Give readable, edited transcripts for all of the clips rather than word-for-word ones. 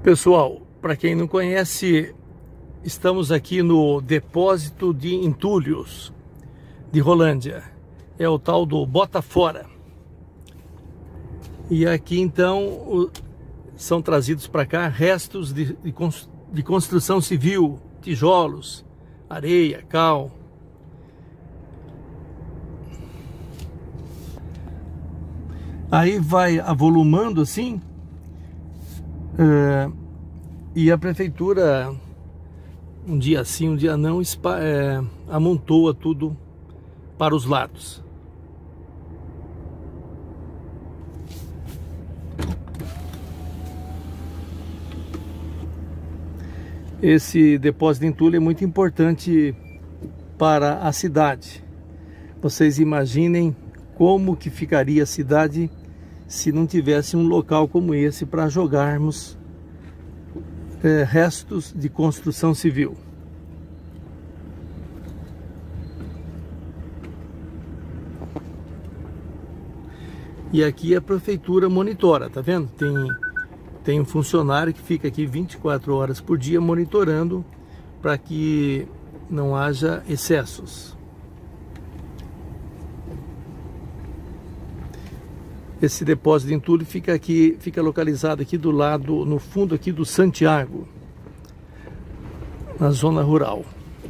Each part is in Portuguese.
Pessoal, para quem não conhece, estamos aqui no depósito de entulhos de Rolândia. É o tal do Bota Fora. E aqui então são trazidos para cá restos de construção civil, tijolos, areia, cal. Aí vai avolumando assim. E a prefeitura, um dia sim, um dia não, amontoa tudo para os lados. Esse depósito de entulho é muito importante para a cidade. Vocês imaginem como que ficaria a cidade se não tivesse um local como esse para jogarmos restos de construção civil. E aqui a prefeitura monitora, tá vendo? Tem um funcionário que fica aqui 24 horas por dia monitorando para que não haja excessos. Esse depósito de entulho fica localizado aqui do lado, no fundo aqui do Santiago, na zona rural.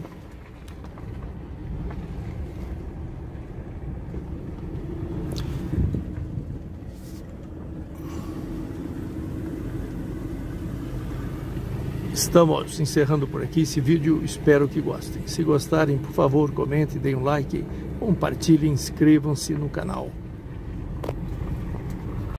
Estamos encerrando por aqui esse vídeo, espero que gostem. Se gostarem, por favor, comentem, deem um like, compartilhem, inscrevam-se no canal.